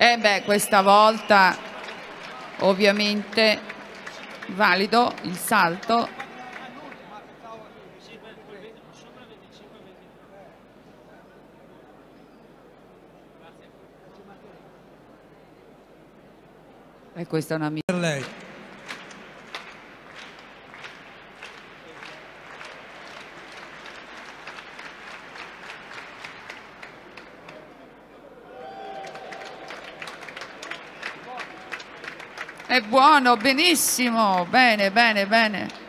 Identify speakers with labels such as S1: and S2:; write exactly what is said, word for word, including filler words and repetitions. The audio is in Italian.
S1: E beh, questa volta ovviamente valido il salto. E questa è una mia.
S2: Per lei.
S1: È buono, benissimo, bene, bene, bene.